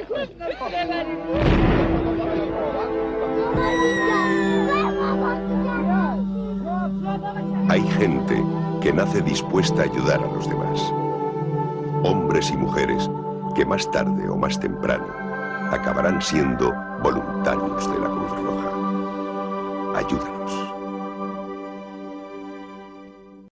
Hay gente que nace dispuesta a ayudar a los demás. Hombres y mujeres que más tarde o más temprano acabarán siendo voluntarios de la Cruz Roja. Ayúdanos.